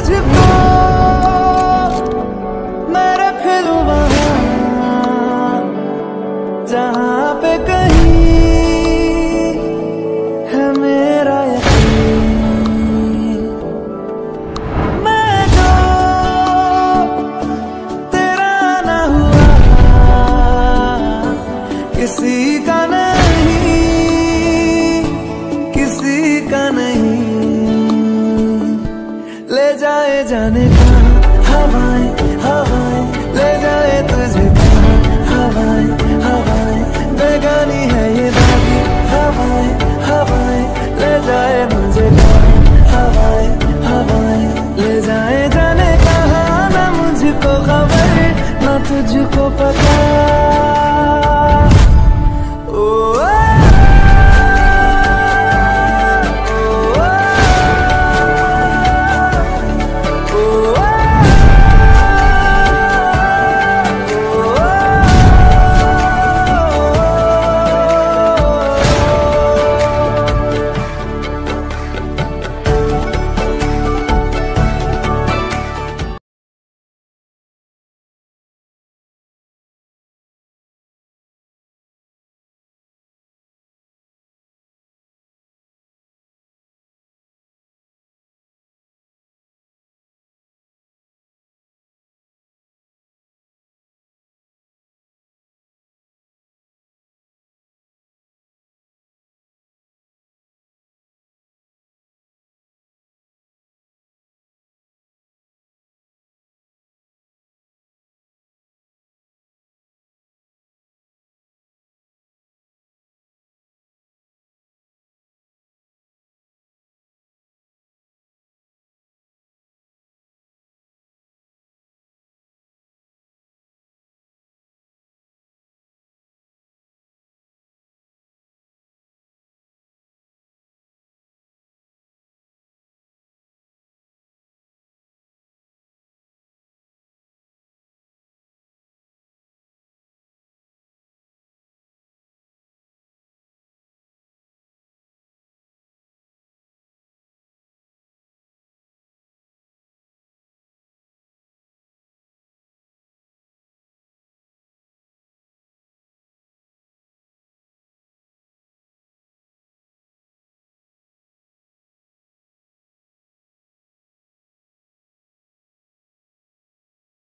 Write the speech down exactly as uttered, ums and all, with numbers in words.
तुझको मैं रख लूं वहां जहां पे कहीं है मेरा यकीन। मैं जो तेरा ना हुआ किसी का नहीं, किसी का नहीं। ले जाए जाने कहाँ हवाएं हवाएं, ले जाए तुझे कहाँ हवाएं हवाएं। बेगानी है ये बात हवाएं हवाएं, ले जाए